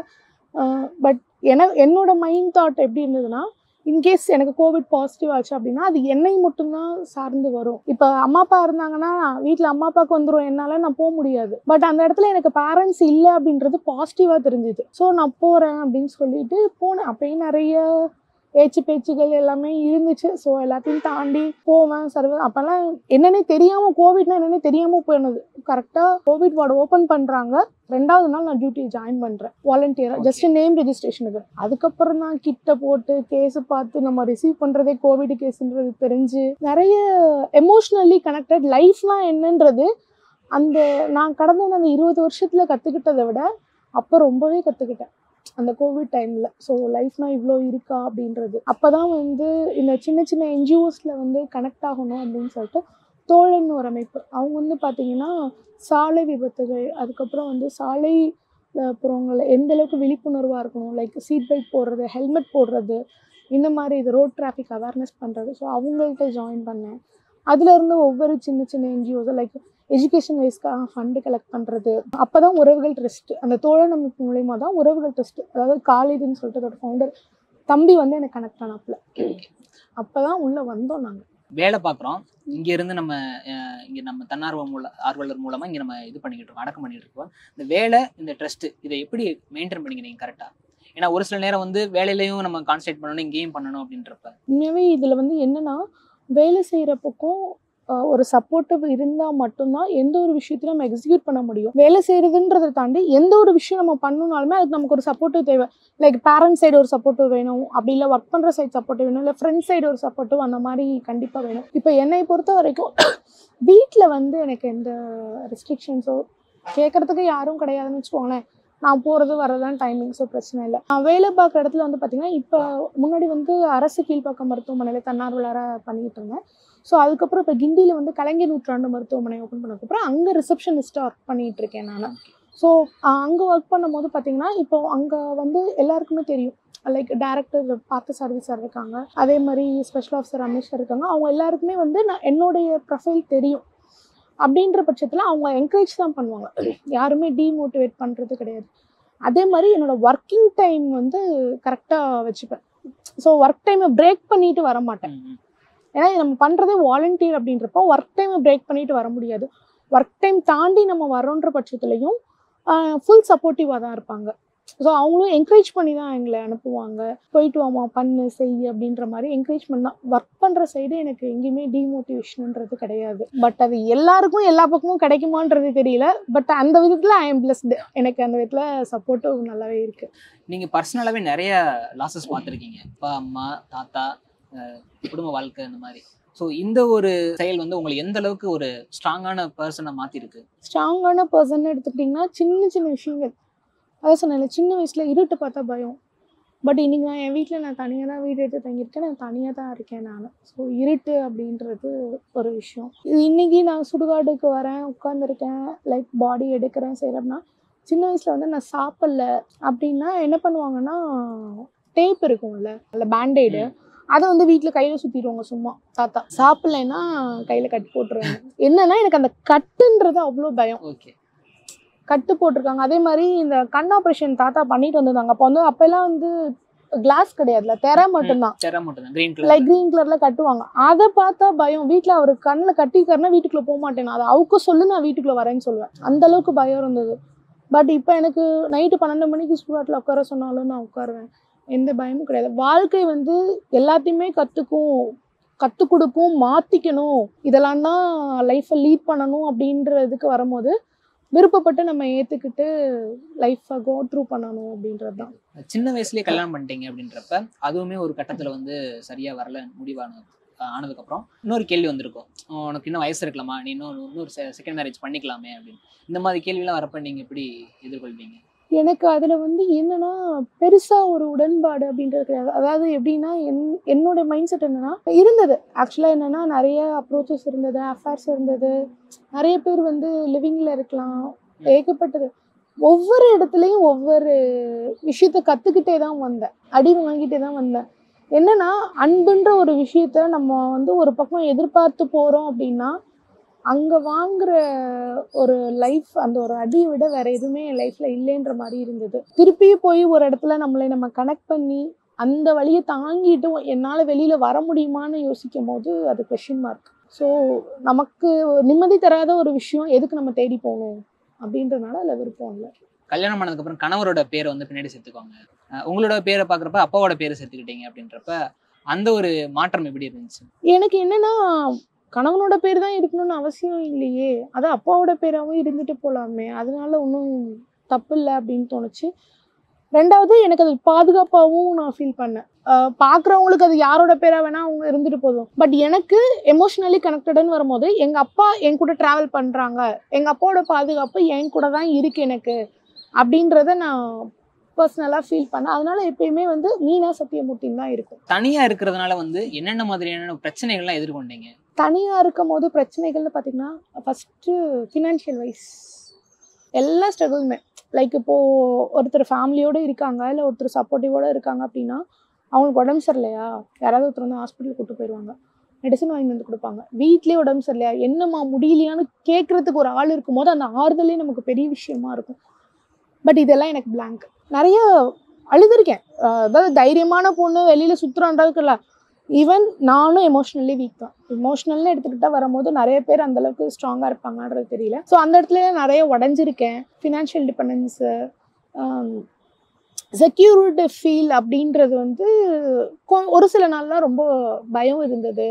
பட் என என்னோட மைண்ட் தாட் எப்படி இருந்ததுன்னா, இன்கேஸ் எனக்கு கோவிட் பாசிட்டிவ் ஆச்சு அப்படின்னா அது என்னை மட்டும்தான் சார்ந்து வரும். இப்போ அம்மா அப்பா இருந்தாங்கன்னா வீட்டில் அம்மா அப்பாவுக்கு வந்துடும், என்னால் நான் போக முடியாது. பட் அந்த இடத்துல எனக்கு பேரண்ட்ஸ் இல்லை அப்படின்றது பாசிட்டிவாக தெரிஞ்சுது. ஸோ நான் போகிறேன் அப்படின்னு சொல்லிட்டு போனேன். அப்பயும் நிறைய பேச்சு பேச்சுகள் எல்லாமே இருந்துச்சு. ஸோ எல்லாத்தையும் தாண்டி போவேன் சர்வ. அப்போல்லாம் என்னன்னே தெரியாமல், கோவிட்னா என்னன்னே தெரியாமல் போயிடுது. கரெக்டாக கோவிட் வார்டு ஓப்பன் பண்ணுறாங்க, ரெண்டாவது நாள் நான் டியூட்டி ஜாயின் பண்ணுறேன் வாலண்டியராக, ஜஸ்ட் நேம் ரெஜிஸ்ட்ரேஷனுக்கு. அதுக்கப்புறம் தான் கிட்ட போட்டு கேஸு பார்த்து நம்ம ரிசீவ் பண்ணுறதே கோவிட் கேஸுன்றது தெரிஞ்சு நிறைய எமோஷ்னலி கனெக்டட். லைஃப்லாம் என்னன்றது அந்த நான் கடந்த அந்த இருபது வருஷத்தில் கற்றுக்கிட்டதை விட அப்போ ரொம்பவே கற்றுக்கிட்டேன் அந்த கோவிட் டைமில். ஸோ லைஃப்னா இவ்வளோ இருக்கா அப்படின்றது. அப்போ தான் வந்து இந்த சின்ன சின்ன என்ஜிஓஸில் வந்து கனெக்ட் ஆகணும் அப்படின்னு சொல்லிட்டு தோழன் ஒரு அமைப்பு, அவங்க வந்து பார்த்திங்கன்னா சாலை விபத்துகள், அதுக்கப்புறம் வந்து சாலை புறங்களை எந்த அளவுக்கு விழிப்புணர்வாக இருக்கணும், லைக் சீட் பெல்ட் போடுறது, ஹெல்மெட் போடுறது, இந்த மாதிரி இது ரோட் டிராஃபிக் அவேர்னஸ் பண்ணுறது. ஸோ அவங்கள்ட்ட ஜாயின் பண்ணேன். அதுலேருந்து ஒவ்வொரு சின்ன சின்ன என்ஜிஓஸை லைக் எஜுகேஷன் வைஸ்க்காக ஃபண்டு கலெக்ட் பண்ணுறது. அப்போ தான் உறவுகள் ட்ரஸ்ட்டு, அந்த தோழன் அமைப்பு மூலயமா தான் உறவுகள் ட்ரஸ்ட்டு, அதாவது காலேஜ்னு சொல்லிட்டு அதோட ஃபவுண்டர் தம்பி வந்து எனக்கு கனெக்ட் ஆனாப்புல. அப்போ தான் உள்ளே வந்தோம். நாங்கள் வேலை பார்க்குறோம், இங்கேருந்து நம்ம இங்கே நம்ம தன்னார்வ மூல ஆர்வலர் மூலமாக இங்கே நம்ம இது பண்ணிக்கிட்டு இருக்கோம், அடக்கம் பண்ணிகிட்டு இருக்கோம். இந்த வேலை, இந்த ட்ரஸ்ட்டு, இதை எப்படி மெயின்டைன் பண்ணிக்கிறீங்க கரெக்டாக? ஏன்னா ஒரு சில நேரம் வந்து வேலையிலையும் நம்ம கான்சன்ட்ரேட் பண்ணணும், இங்கேயும் பண்ணணும் அப்படின்றப்ப உண்மையாகவே இதில் வந்து என்னென்னா, வேலை செய்கிறப்பக்கும் ஒரு சப்போர்ட்டிவ் இருந்தால் மட்டும்தான் எந்த ஒரு விஷயத்தையும் நம்ம எக்ஸிக்யூட் பண்ண முடியும். வேலை செய்கிறதுன்றதை தாண்டி எந்த ஒரு விஷயம் நம்ம பண்ணணுனாலுமே அதுக்கு நமக்கு ஒரு சப்போர்ட்டிவ் தேவை. லைக் பேரண்ட் சைடு ஒரு சப்போர்ட்டிவ் வேணும், அப்படி இல்லை ஒர்க் பண்ணுற சைடு சப்போர்ட்டிவ் வேணும், இல்லை ஃப்ரெண்ட்ஸ் சைடு ஒரு சப்போர்ட்டிவ், அந்த மாதிரி கண்டிப்பாக வேணும். இப்போ என்னை பொறுத்த வரைக்கும் வீட்டில் வந்து எனக்கு எந்த ரெஸ்ட்ரிக்ஷன்ஸோ கேட்குறதுக்கு யாரும் கிடையாதுன்னு வச்சுக்கோங்களேன். நான் போகிறது வரதான் டைமிங்ஸோ பிரச்சனை இல்லை. நான் வேலை பார்க்குற இடத்துல வந்து பார்த்திங்கன்னா, இப்போ முன்னாடி வந்து அரசு கீழ்ப்பாக்கம் மருத்துவமனையில் தன்னார்வலராக பண்ணிக்கிட்டு இருந்தேன். ஸோ அதுக்கப்புறம் இப்போ கிண்டியில் வந்து கலைஞர் நூற்றாண்டு மருத்துவமனை ஓப்பன் பண்ணதுக்கப்புறம் அங்கே ரிசப்ஷனிஸ்ட்டாக ஒர்க் பண்ணிகிட்டு இருக்கேன் நான். ஸோ அங்கே ஒர்க் பண்ணும்போது பார்த்திங்கன்னா, இப்போ அங்கே வந்து எல்லாருக்குமே தெரியும், லைக் டேரக்டர் பார்த்தசாரதி சார் இருக்காங்க, அதே மாதிரி ஸ்பெஷல் ஆஃபீஸர் ரமேஷ் சார் இருக்காங்க. அவங்க எல்லாருக்குமே வந்து நான் என்னுடைய ப்ரொஃபைல் தெரியும். அப்படின்ற பட்சத்தில் அவங்க என்கரேஜ் தான் பண்ணுவாங்க, யாருமே டீமோட்டிவேட் பண்ணுறது கிடையாது. அதே மாதிரி என்னோடய ஒர்க்கிங் டைம் வந்து கரெக்டாக வச்சுப்பேன். ஸோ ஒர்க் டைமை பிரேக் பண்ணிட்டு வர மாட்டேன். ஏன்னா நம்ம பண்ணுறதே வாலண்டியர் அப்படின்றப்போ ஒர்க் டைமை பிரேக் பண்ணிட்டு வர முடியாது. ஒர்க் டைம் தாண்டி நம்ம வரோன்ற பட்சத்துலையும் ஃபுல் சப்போர்ட்டிவாக தான் இருப்பாங்க. ஸோ அவங்களும் என்கரேஜ் பண்ணி தான் எங்களை அனுப்புவாங்க. போயிட்டு வாமா, பண்ணு, செய் அப்படின்ற மாதிரி என்கரேஜ்மெண்ட் தான். ஒர்க் பண்ணுற சைடு எனக்கு எங்கேயுமே டீமோட்டிவேஷன்ன்றது கிடையாது. பட் அது எல்லாருக்கும் எல்லா பக்கமும் கிடைக்குமான்றது தெரியல. பட் அந்த விதத்தில் ஐ எம் பிளஸ்டு, எனக்கு அந்த விதத்தில் சப்போர்ட்டும் நல்லாவே இருக்குது. நீங்கள் பர்சனலாகவே நிறைய லாஸஸ் பார்த்துருக்கீங்க, அப்பா, அம்மா, தாத்தா, குடும்ப வாழ்க்கை, இந்த மாதிரி. ஸோ இந்த ஒரு செயல் வந்து உங்களை எந்த அளவுக்கு ஒரு ஸ்ட்ராங்கான பர்சனை மாற்றிருக்கு? ஸ்ட்ராங்கான பர்சன் எடுத்துக்கிட்டிங்கன்னா, சின்ன சின்ன விஷயங்கள், அதான் சொன்னேன்ல, சின்ன வயசில் இருட்டு பார்த்தா பயம். பட் இன்றைக்கி நான் என் வீட்டில் நான் தனியாக தான் வீடு எடுத்து தங்கியிருக்கேன், நான் தனியாக தான் இருக்கேன் நான். ஸோ இருட்டு அப்படின்றது ஒரு விஷயம். இன்றைக்கி நான் சுடுகாடுக்கு வரேன், உட்காந்துருக்கேன், லைக் பாடி எடுக்கிறேன் செய்கிறேன்னா, சின்ன வயசில் வந்து நான் சாப்பிடல அப்படின்னா என்ன பண்ணுவாங்கன்னா, டேப் இருக்கும்ல, இல்லை பேண்டேடு, அதை வந்து வீட்டில் கையில் சுற்றிடுவாங்க சும்மா. தாத்தா சாப்பிட்லைன்னா கையில் கட்டு போட்டுருவாங்க. என்னன்னா எனக்கு அந்த கட்டுன்றது அவ்வளோ பயம். ஓகே, கட்டு போட்டிருக்காங்க. அதே மாதிரி இந்த கண் ஆப்ரேஷன் தாத்தா பண்ணிட்டு வந்திருந்தாங்க. அப்போ வந்து அப்போல்லாம் வந்து கிளாஸ் கிடையாதுல, தெரை மட்டும்தான், லைக் கிரீன் கலர்ல கட்டுவாங்க. அதை பார்த்தா பயம். வீட்டில் அவர் கண்ணில் கட்டிக்காருன்னா வீட்டுக்குள்ளே போக மாட்டேன், அதை அவுக்க சொல்லு, நான் வீட்டுக்குள்ளே வரேன்னு சொல்லுவேன். அந்த அளவுக்கு பயம் இருந்தது. பட் இப்போ எனக்கு நைட்டு பன்னெண்டு மணிக்கு சுடுகாட்டில் உட்கார சொன்னாலும் நான் உட்காருவேன், எந்த பயமும் கிடையாது. வாழ்க்கை வந்து எல்லாத்தையுமே கற்றுக்கும், கற்றுக் கொடுக்கும், மாற்றிக்கணும், இதெல்லாம் தான் லைஃப்பை லீட் பண்ணணும் அப்படின்றதுக்கு வரும்போது விருப்பப்பட்டு நம்ம ஏற்றுக்கிட்டு லைஃப்பை கோ த்ரூ பண்ணணும் அப்படின்றது தான். சின்ன வயசுலேயே கல்யாணம் பண்ணிட்டீங்க அப்படின்றப்ப அதுவுமே ஒரு கட்டத்தில் வந்து சரியாக வரல, முடிவானது. ஆனதுக்கப்புறம் இன்னொரு கேள்வி வந்திருக்கும், உனக்கு இன்னும் வயசு இருக்கலாமா, நீ இன்னும் இன்னொரு செகண்ட் மேரேஜ் பண்ணிக்கலாமே அப்படின்னு. இந்த மாதிரி கேள்விலாம் வரப்ப நீங்கள் எப்படி எதிர்கொள்வீங்க? எனக்கு அதில் வந்து என்னன்னா பெருசாக ஒரு உடன்பாடு அப்படின்றது கிடையாது. அதாவது எப்படின்னா என் என்னோட மைண்ட் செட் என்னன்னா இருந்தது. ஆக்சுவலாக என்னன்னா நிறைய அப்ரோச்சஸ் இருந்தது, அஃபேர்ஸ் இருந்தது, நிறைய பேர் வந்து லிவிங்கில் இருக்கலாம், ஏகப்பட்டது. ஒவ்வொரு இடத்துலையும் ஒவ்வொரு விஷயத்த கற்றுக்கிட்டே தான் வந்தேன், அடி வாங்கிட்டே தான் வந்தேன். என்னன்னா அன்புன்ற ஒரு விஷயத்த நம்ம வந்து ஒரு பக்கம் எதிர்பார்த்து போகிறோம் அப்படின்னா அங்கே வாங்குற ஒரு லைஃப் அந்த ஒரு அடியை விட வேற எதுவுமே என் லைஃப்ல இல்லைன்ற மாதிரி இருந்தது. திருப்பியும் போய் ஒரு இடத்துல நம்மளை நம்ம கனெக்ட் பண்ணி அந்த வழியை தாங்கிட்டு என்னால் வெளியில வர முடியுமான்னு யோசிக்கும் போது அது கொஸ்டின் மார்க். ஸோ நமக்கு நிம்மதி தராத ஒரு விஷயம் எதுக்கு நம்ம தேடி போகணும் அப்படின்றதுனால அதில் விருப்பம் இல்லை. கல்யாணம் பண்ணதுக்கப்புறம் கணவரோட பேரை வந்து பின்னாடி சேர்த்துக்குவாங்க, உங்களோட பேரை பார்க்குறப்ப அப்பாவோட பேரை சேர்த்துக்கிட்டீங்க அப்படின்றப்ப அந்த ஒரு மாற்றம் எப்படி இருந்துச்சு? எனக்கு என்னன்னா கணவனோட பேர் தான் இருக்கணும்னு அவசியம் இல்லையே, அது அப்பாவோட பேராகவும் இருந்துட்டு போகலாமே, அதனால ஒன்றும் தப்பு இல்லை அப்படின்னு தோணுச்சு. ரெண்டாவது எனக்கு அது பாதுகாப்பாகவும் நான் ஃபீல் பண்ணேன். பார்க்குறவங்களுக்கு அது யாரோட பேராக வேணால் அவங்க இருந்துட்டு போதும். பட் எனக்கு எமோஷ்னலி கனெக்டடுன்னு வரும்போது எங்கள் அப்பா என் கூட ட்ராவல் பண்ணுறாங்க, எங்கள் அப்பாவோட பாதுகாப்பு என் கூட தான் இருக்குது எனக்கு அப்படின்றத நான் பர்சனலாக ஃபீல் பண்ணேன். அதனால எப்பயுமே வந்து மீனா சத்தியமூர்த்தின்னு தான் இருக்கும். தனியாக இருக்கிறதுனால வந்து என்னென்ன மாதிரியான பிரச்சனைகள்லாம் எதிர்கொண்டீங்க? தனியாக இருக்கும் போது பிரச்சனைகள்னு பார்த்தீங்கன்னா ஃபஸ்ட்டு ஃபினான்ஷியல் வைஸ் எல்லா ஸ்ட்ரகிளுமே. லைக் இப்போது ஒருத்தர் ஃபேமிலியோடு இருக்காங்க, இல்லை ஒருத்தர் சப்போர்ட்டிவோடு இருக்காங்க அப்படின்னா அவங்களுக்கு உடம்பு சரியில்லையா, யாராவது ஒருத்தர் வந்து ஹாஸ்பிட்டல் கூப்பிட்டு போயிடுவாங்க, மெடிசன் வாங்கி வந்து கொடுப்பாங்க. வீட்லேயே உடம்பு சரியில்லையா, என்னம்மா முடியலையான்னு கேட்குறதுக்கு ஒரு ஆள் இருக்கும் போது அந்த ஆறுதலே நமக்கு பெரிய விஷயமா இருக்கும். பட் இதெல்லாம் எனக்கு பிளாங்க். நிறைய அழுதுருக்கேன். அதாவது தைரியமான பொண்ணு வெளியில் சுற்றுறான்றதுக்கு இல்லை, ஈவன் நானும் எமோஷ்னலி வீக் தான். எமோஷ்னல்னு எடுத்துக்கிட்டா வரும்போது நிறைய பேர் அந்தளவுக்கு ஸ்ட்ராங்காக இருப்பாங்கன்றது தெரியல. ஸோ அந்த இடத்துல நிறைய உடஞ்சிருக்கேன். ஃபினான்ஷியல் டிபெண்டன்ஸு, செக்யூர்டு ஃபீல் அப்படின்றது வந்து ஒரு சில நாள்லாம் ரொம்ப பயம் இருந்தது.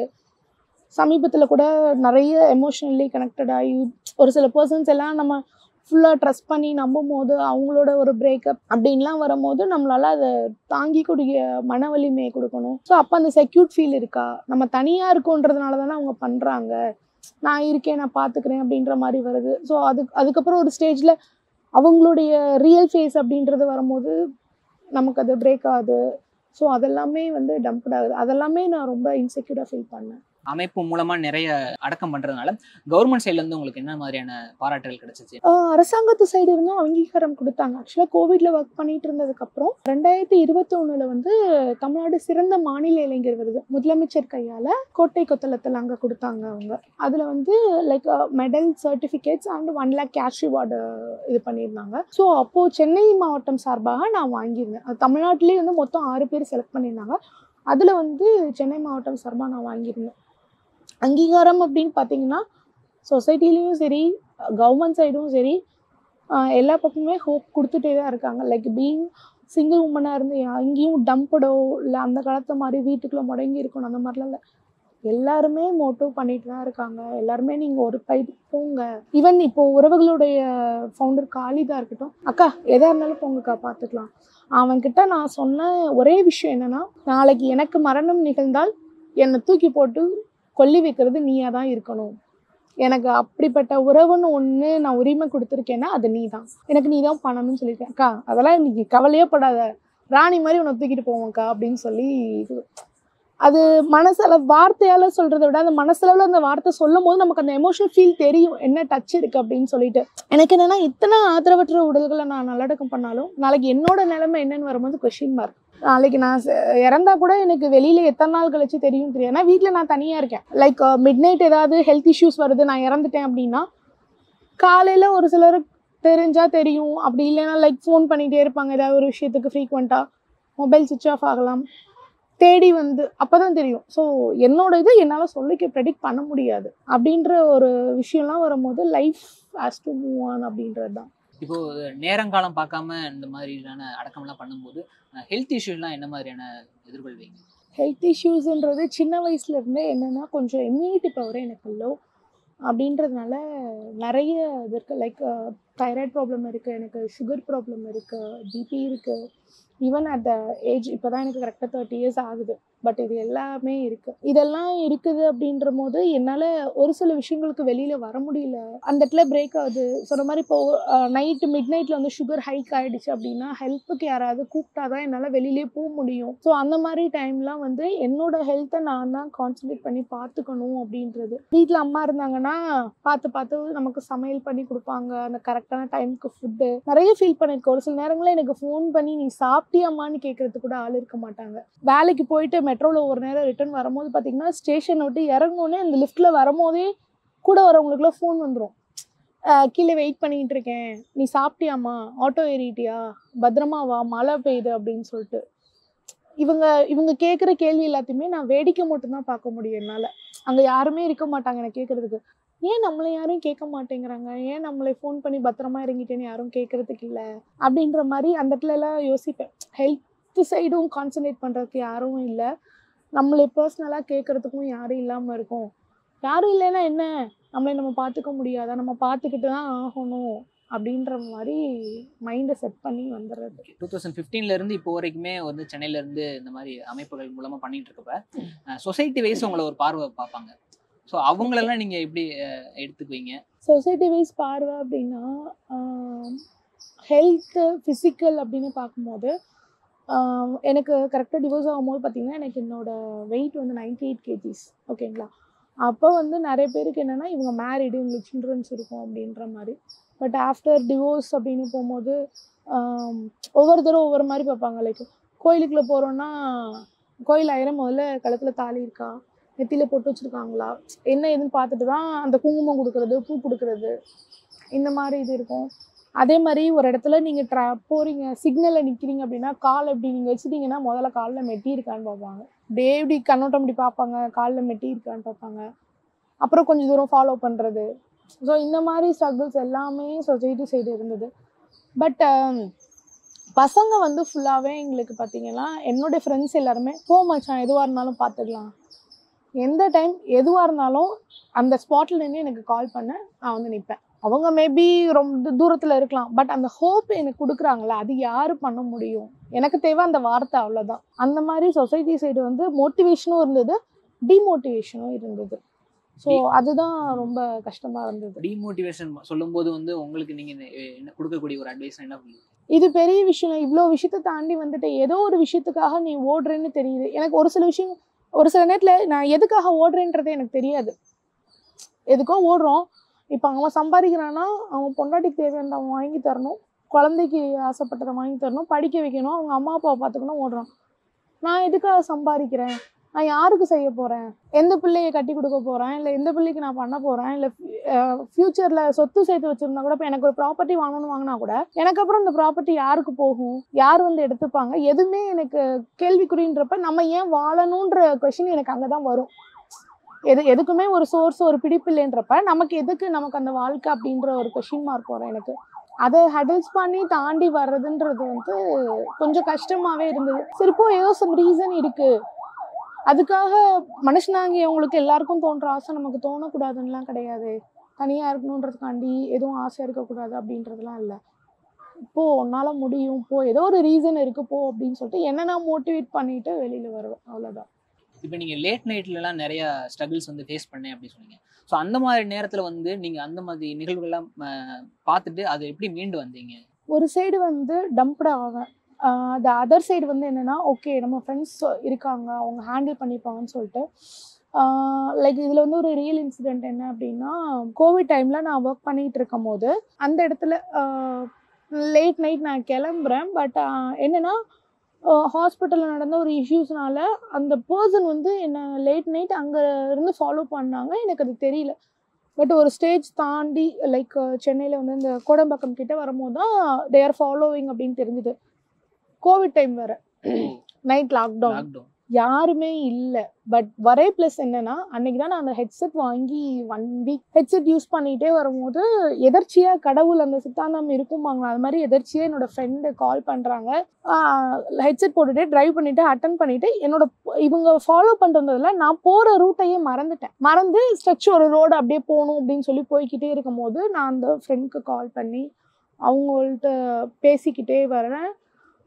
சமீபத்தில் கூட நிறைய எமோஷ்னலி கனெக்டட் ஆகி ஒரு சில பர்சன்ஸ் எல்லாம் நம்ம ஃபுல்லாக ட்ரஸ்ட் பண்ணி நம்பும் போது அவங்களோட ஒரு பிரேக்கப் அப்படின்லாம் வரும்போது நம்மளால அதை தாங்கிக்கூடிய மன வலிமையை கொடுக்கணும். ஸோ அப்போ அந்த செக்யூர்ட் ஃபீல் இருக்கா, நம்ம தனியாக இருக்கோன்றதுனால தானே அவங்க பண்ணுறாங்க, நான் இருக்கேன் நான் பார்த்துக்கிறேன் அப்படின்ற மாதிரி வருது. ஸோ அது அதுக்கப்புறம் ஒரு ஸ்டேஜில் அவங்களுடைய ரியல் ஃபேஸ் அப்படின்றது வரும்போது நமக்கு அது பிரேக் ஆகுது. ஸோ அதெல்லாமே வந்து டம்ப்ட் ஆகுது. அதெல்லாமே நான் ரொம்ப இன்செக்யூராக ஃபீல் பண்ணேன். அமைப்பு மூலமா நிறைய அடக்கம் பண்றதுனால கவர்மெண்ட் சைட்ல இருந்து உங்களுக்கு என்ன மாதிரியான பாராட்டுகள் கிடைச்சிச்சு? அரசாங்கத்து சைடு இருந்தும் அங்கீகாரம் கொடுத்தாங்க. ஆக்சுவலாக கோவிட்ல ஒர்க் பண்ணிட்டு இருந்ததுக்கு அப்புறம் ரெண்டாயிரத்தி இருபத்தி ஒண்ணுல வந்து தமிழ்நாடு சிறந்த மாநில இளைஞர் விருது முதலமைச்சர் கையால கோட்டை கொத்தளத்தில் அங்கே கொடுத்தாங்க. அவங்க அதுல வந்து like medal, certificates and one lakh cash reward இது பண்ணியிருந்தாங்க. ஸோ அப்போ சென்னை மாவட்டம் சார்பாக நான் வாங்கியிருந்தேன். அது தமிழ்நாட்டிலேயே வந்து மொத்தம் ஆறு பேர் செலக்ட் பண்ணியிருந்தாங்க. அதில் வந்து சென்னை மாவட்டம் சார்பாக நான் வாங்கியிருந்தேன். அங்கீகாரம் அப்படின்னு பார்த்தீங்கன்னா சொசைட்டிலையும் சரி கவர்மெண்ட் சைடும் சரி எல்லா பக்கமுமே ஹோப் கொடுத்துட்டே தான் இருக்காங்க. லைக் பீயிங் சிங்கிள் உமனாக இருந்து எங்கேயும் டம்படோ இல்லை அந்த காலத்து மாதிரி வீட்டுக்குள்ளே முடங்கி இருக்கணும் அந்த மாதிரிலாம் இல்லை. எல்லாருமே மோட்டிவ் பண்ணிட்டு தான் இருக்காங்க. எல்லாருமே நீங்கள் ஒரு பைட்டு போங்க. ஈவன் இப்போது உறவுகளுடைய ஃபவுண்டர் காளிதா இருக்கட்டும், அக்கா எதாக இருந்தாலும் போங்கக்கா பார்த்துக்கலாம். அவன்கிட்ட நான் சொன்ன ஒரே விஷயம் என்னென்னா, நாளைக்கு எனக்கு மரணம் நிகழ்ந்தால் என்னை தூக்கி போட்டு கொல்லி வைக்கிறது நீயாக தான் இருக்கணும். எனக்கு அப்படிப்பட்ட உறவுன்னு ஒன்று நான் உரிமை கொடுத்துருக்கேன்னா அது நீ தான், எனக்கு நீ தான் பண்ணணும்னு சொல்லியிருக்கேன். அக்கா அதெல்லாம் இன்னைக்கு கவலையே படாத, ராணி மாதிரி உன்னை தூக்கிட்டு போவோம்க்கா அப்படின்னு சொல்லி இது அது மனசளவு வார்த்தையால் சொல்கிறத விட அந்த மனசளவில் அந்த வார்த்தை சொல்லும் போது நமக்கு அந்த எமோஷனல் ஃபீல் தெரியும், என்ன டச் இருக்குது அப்படின்னு சொல்லிட்டு. எனக்கு என்னென்னா இத்தனை ஆதரவற்ற உடல்களை நான் நல்லடக்கம் பண்ணாலும் நாளைக்கு என்னோட நிலைமை என்னன்னு வரும்போது கொஷின் மார்க். நாளைக்கு நான் இறந்தா கூட எனக்கு வெளியில் எத்தனை நாள் கழிச்சு தெரியும் தெரியும். ஏன்னா வீட்டில் நான் தனியாக இருக்கேன். லைக் மிட் நைட் ஏதாவது ஹெல்த் இஷ்யூஸ் வருது, நான் இறந்துட்டேன் அப்படின்னா காலையில் ஒரு சிலருக்கு தெரிஞ்சால் தெரியும், அப்படி இல்லைன்னா லைக் ஃபோன் பண்ணிகிட்டே இருப்பாங்க ஏதாவது ஒரு விஷயத்துக்கு ஃப்ரீக்வெண்ட்டாக, மொபைல் சுவிட்ச் ஆஃப் ஆகலாம், தேடி வந்து அப்போ தான் தெரியும். ஸோ என்னோட இது என்னால் சொல்லிக்க ப்ரெடிக்ட் பண்ண முடியாது. அப்படின்ற ஒரு விஷயம்லாம் வரும்போது life has to move on அப்படின்றது தான். இப்போது நேரங்காலம் பார்க்காம இந்த மாதிரியான அடக்கம்லாம் பண்ணும்போது ஹெல்த் இஷ்யூஸ்லாம் என்ன மாதிரியான எதிர்கொள்வீங்க? ஹெல்த் இஷ்யூஸ்ன்றது சின்ன வயசுலேருந்தே என்னென்னா கொஞ்சம் இம்யூனிட்டி பவர் எனக்கு லோ அப்படின்றதுனால நிறைய இது இருக்குது. லைக் தைராய்டு ப்ராப்ளம் இருக்குது, எனக்கு சுகர் ப்ராப்ளம் இருக்குது, பிபி இருக்குது, ஈவன் அட் த ஏஜ் இப்போ தான் எனக்கு கரெக்டாக தேர்ட்டி இயர்ஸ் ஆகுது. பட் இது எல்லாமே இருக்குது. இதெல்லாம் இருக்குது அப்படின்ற போது என்னால் ஒரு சில விஷயங்களுக்கு வெளியில் வர முடியல. அந்த இடத்துல பிரேக் ஆகுது. சொன்ன மாதிரி இப்போ நைட்டு மிட் நைட்டில் வந்து சுகர் ஹைக் ஆகிடுச்சு அப்படின்னா ஹெல்ப்புக்கு யாராவது கூப்பிட்டா தான் என்னால் வெளியிலே போக முடியும். ஸோ அந்த மாதிரி டைம்லாம் வந்து என்னோட ஹெல்த்தை நான் தான் கான்சன்ட்ரேட் பண்ணி பார்த்துக்கணும் அப்படின்றது. வீட்டில் அம்மா இருந்தாங்கன்னா பார்த்து பார்த்து நமக்கு சமையல் பண்ணி கொடுப்பாங்க, அந்த கரெக்டான டைமுக்கு ஃபுட்டு. நிறைய ஃபீல் பண்ணியிருக்கேன். ஒரு சில நேரங்களில் எனக்கு ஃபோன் பண்ணி நீ சாப்பிட்டியாம்மான்னு கேட்கறதுக்கு கூட ஆள் இருக்க மாட்டாங்க. வேலைக்கு போயிட்டு மெட்ரோவில் ஒரு நேரம் ரிட்டர்ன் வரும்போது பார்த்தீங்கன்னா ஸ்டேஷனை விட்டு இறங்கினோடனே அந்த லிஃப்ட்டில் வரும்போதே கூட வரவங்களுக்குலாம் ஃபோன் வந்துடும். கீழே வெயிட் பண்ணிகிட்டு இருக்கேன், நீ சாப்பிட்டியாம்மா, ஆட்டோ ஏறிட்டியா, பத்திரமா வா, மழை பெய்யுது அப்படின்னு சொல்லிட்டு. இவங்க இவங்க கேட்குற கேள்வி எல்லாத்தையுமே நான் வேடிக்கை மட்டும்தான் பார்க்க முடியும் என்னால். அங்கே யாருமே இருக்க மாட்டாங்க எனக்கு கேட்குறதுக்கு. ஏன் நம்மளை யாரும் கேட்க மாட்டேங்கிறாங்க, ஏன் நம்மளை ஃபோன் பண்ணி பத்திரமா இறங்கிட்டேன்னு யாரும் கேட்குறதுக்கு இல்லை அப்படின்ற மாதிரி அந்த இடத்துலலாம் யோசிப்பேன். ஹெல்த் சைடும் கான்சன்ட்ரேட் பண்ணுறதுக்கு யாரும் இல்லை, நம்மளை பர்சனலாக கேட்குறதுக்கும் யாரும் இல்லாமல் இருக்கும். யாரும் இல்லைன்னா என்ன, நம்மளை நம்ம பார்த்துக்க முடியாதா, நம்ம பார்த்துக்கிட்டு தான் ஆகணும் அப்படின்ற மாதிரி மைண்டை செட் பண்ணி வந்துடுறது. டூ தௌசண்ட் ஃபிஃப்டீன்லேருந்து இப்போ வரைக்குமே வந்து சென்னையிலேருந்து இந்த மாதிரி அமைப்புகள் மூலமாக பண்ணிகிட்டு இருக்கப்ப சொசைட்டி வைஸ் உங்களை ஒரு பார்வை பார்ப்பாங்க. ஸோ அவங்களெல்லாம் நீங்கள் எப்படி எடுத்துக்குவீங்க? சொசைட்டி வைஸ் பார்வை அப்படின்னா ஹெல்த்து ஃபிசிக்கல் அப்படின்னு பார்க்கும்போது எனக்கு கரெக்டாக டிவோர்ஸ் ஆகும்போது பார்த்திங்கன்னா எனக்கு என்னோடய வெயிட் வந்து நைன்டி எயிட் கேஜிஸ். ஓகேங்களா? அப்போ வந்து நிறைய பேருக்கு என்னென்னா இவங்க மேரிடு, இவங்களுக்கு சில்ட்ரன்ஸ் இருக்கும் அப்படின்ற மாதிரி. பட் ஆஃப்டர் டிவோர்ஸ் அப்படின்னு போகும்போது ஒவ்வொருத்தரும் ஒவ்வொரு மாதிரி பார்ப்பாங்க. லைக் கோயிலுக்குள்ளே போகிறோன்னா கோயில் ஆயிரம் முதல்ல கழுத்தில் தாலி இருக்கா, நெத்தியில் போட்டு வச்சுருக்காங்களா, என்ன ஏதுன்னு பார்த்துட்டு தான் அந்த குங்குமம் கொடுக்குறது, பூ கொடுக்குறது, இந்த மாதிரி இது இருக்கும். அதே மாதிரி ஒரு இடத்துல நீங்கள் ட்ரா போகிறீங்க, சிக்னலில் நிற்கிறீங்க அப்படின்னா கால் எப்படி நீங்கள் வச்சுட்டிங்கன்னா முதல்ல காலில் மெட்டி இருக்கான்னு பார்ப்பாங்க. டே இப்படி கண்ணோட்டம் இப்படி பார்ப்பாங்க, காலில் மெட்டி இருக்கான்னு பார்ப்பாங்க. அப்புறம் கொஞ்சம் தூரம் ஃபாலோ பண்ணுறது. ஸோ இந்த மாதிரி ஸ்ட்ரகிள்ஸ் எல்லாமே சொசைட்டி சைடு இருந்தது. பட் பசங்க வந்து ஃபுல்லாகவே எங்களுக்கு பார்த்திங்கன்னா என்னுடைய ஃப்ரெண்ட்ஸ் எல்லாருமே போ மச்சான் எதுவாக இருந்தாலும் பார்த்துக்கலாம், எந்த டைம் எதுவாக இருந்தாலும் அந்த ஸ்பாட்டில் நின்று எனக்கு கால் பண்ண நான் வந்து நிற்பேன். அவங்க மேபி ரொம்ப தூரத்தில் இருக்கலாம், பட் அந்த ஹோப் எனக்கு கொடுக்குறாங்களா, அது யார் பண்ண முடியும்? எனக்கு தேவை அந்த வார்த்தை, அவ்வளோதான். அந்த மாதிரி சொசைட்டி சைடு வந்து மோட்டிவேஷனும் இருந்தது, டிமோட்டிவேஷனும் இருந்தது. ஸோ அதுதான் ரொம்ப கஷ்டமாக இருந்தது. டிமோட்டிவேஷன் சொல்லும்போது வந்து உங்களுக்கு நீங்கள் என்ன கொடுக்கக்கூடிய ஒரு அட்வைஸ் என்ன பண்ணுவீங்க? இது பெரிய விஷயம், இவ்வளோ விஷயத்தை தாண்டி வந்துட்டு ஏதோ ஒரு விஷயத்துக்காக நீ ஓடுறேன்னு தெரியுது. எனக்கு ஒரு சில விஷயம் ஒரு சில நேரத்தில் நான் எதுக்காக ஓடுறேன்றதே எனக்கு தெரியாது. எதுக்கோ ஓடுறோம். இப்போ அவன் சம்பாதிக்கிறான்னா அவன் பொண்டாட்டிக்கு தேவையானதை அவன் வாங்கி தரணும், குழந்தைக்கு ஆசைப்பட்டதை வாங்கி தரணும், படிக்க வைக்கணும், அவங்க அம்மா அப்பாவை பார்த்துக்கணும், ஓடுறான். நான் எதுக்காக சம்பாதிக்கிறேன், நான் யாருக்கு செய்ய போகிறேன், எந்த பிள்ளையை கட்டி கொடுக்க போகிறேன், இல்லை எந்த பிள்ளைக்கு நான் பண்ண போகிறேன், இல்லை ஃப்யூச்சரில் சொத்து சேர்த்து வச்சுருந்தா கூட இப்போ எனக்கு ஒரு ப்ராப்பர்ட்டி வாங்கணும்னு வாங்கினா கூட எனக்கு அப்புறம் இந்த ப்ராப்பர்ட்டி யாருக்கு போகும், யார் வந்து எடுத்துப்பாங்க, எதுவுமே எனக்கு கேள்விக்குறின்றப்ப நம்ம ஏன் வாழணுன்ற கொஷின் எனக்கு அங்கே தான் வரும். எது எதுக்குமே ஒரு சோர்ஸ் ஒரு பிடிப்பு இல்லைன்றப்ப நமக்கு எதுக்கு நமக்கு அந்த வாழ்க்கை அப்படின்ற ஒரு கொஷின் மார்க் வரும் எனக்கு. அதை ஹேண்டில்ஸ் பண்ணி தாண்டி வர்றதுன்றது வந்து கொஞ்சம் கஷ்டமாகவே இருந்தது. சரிப்போ ஏதோ சம் ரீசன் இருக்குது, அதுக்காக மனுஷனாங்கி அவங்களுக்கு எல்லாருக்கும் தோன்ற ஆசை நமக்கு தோணக்கூடாதுன்னெலாம் கிடையாது. தனியாக இருக்கணுன்றதுக்காண்டி எதுவும் ஆசை இருக்கக்கூடாது அப்படின்றதுலாம் இல்லை. இப்போ உன்னால் முடியும், போ, ஏதோ ஒரு ரீசன் இருக்குது போ அப்படின்னு சொல்லிட்டு என்ன நான் மோட்டிவேட் பண்ணிவிட்டு வெளியில் வருவேன், அவ்வளோதான். இப்போ நீங்கள் லேட் நைட்லலாம் நிறையா ஸ்ட்ரகிள்ஸ் வந்து ஃபேஸ் பண்ணேன் அப்படின்னு சொன்னீங்க. ஸோ அந்த மாதிரி நேரத்தில் வந்து நீங்கள் அந்த மாதிரி நிகழ்வுகள்லாம் பார்த்துட்டு அதை எப்படி மீண்டு வந்தீங்க? ஒரு சைடு வந்து டம்ப்டு ஆவேன், த அதர் சைடு வந்து என்னென்னா ஓகே நம்ம ஃப்ரெண்ட்ஸ் இருக்காங்க, அவங்க ஹேண்டில் பண்ணிப்பாங்கன்னு சொல்லிட்டு. லைக் இதில் வந்து ஒரு ரியல் இன்சிடெண்ட் என்ன அப்படின்னா, கோவிட் டைமில் நான் ஒர்க் பண்ணிகிட்டு இருக்கும் போது அந்த இடத்துல லேட் நைட் நான் கிளம்புறேன். பட் என்னென்னா ஹாஸ்பிட்டலில் நடந்த ஒரு இஷ்யூஸ்னால அந்த பர்சன் வந்து என்னை லேட் நைட் அங்கே இருந்து ஃபாலோ பண்ணாங்க, எனக்கு அது தெரியல. பட் ஒரு ஸ்டேஜ் தாண்டி லைக் சென்னையில் வந்து இந்த கோடம்பாக்கம் கிட்ட வரும்போது தான் தே ஆர் ஃபாலோவிங் அப்படின்னு தெரிஞ்சுது. கோவிட் டைம் வேறு, நைட் லாக்டவுன், யாருமே இல்லை. பட் வரே ப்ளஸ் என்னென்னா அன்றைக்கி தான் நான் அந்த ஹெட்செட் வாங்கி ஒன் வீக் ஹெட்செட் யூஸ் பண்ணிகிட்டே வரும்போது எதர்ச்சியாக கடவுள் அந்த சித்தாந்தம் இருக்கும்பாங்க, அது மாதிரி எதர்ச்சியாக என்னோடய ஃப்ரெண்டு கால் பண்ணுறாங்க. ஹெட்செட் போட்டுகிட்டே ட்ரைவ் பண்ணிவிட்டு அட்டன் பண்ணிவிட்டு என்னோட இவங்க ஃபாலோ பண்ணுறதுல நான் போகிற ரூட்டையே மறந்துட்டேன். மறந்து ஸ்ட்ரெச் ஒரு ரோடு அப்படியே போகணும் அப்படின்னு சொல்லி போய்கிட்டே இருக்கும்போது நான் அந்த ஃப்ரெண்டுக்கு கால் பண்ணி அவங்கள்ட்ட பேசிக்கிட்டே வரேன்.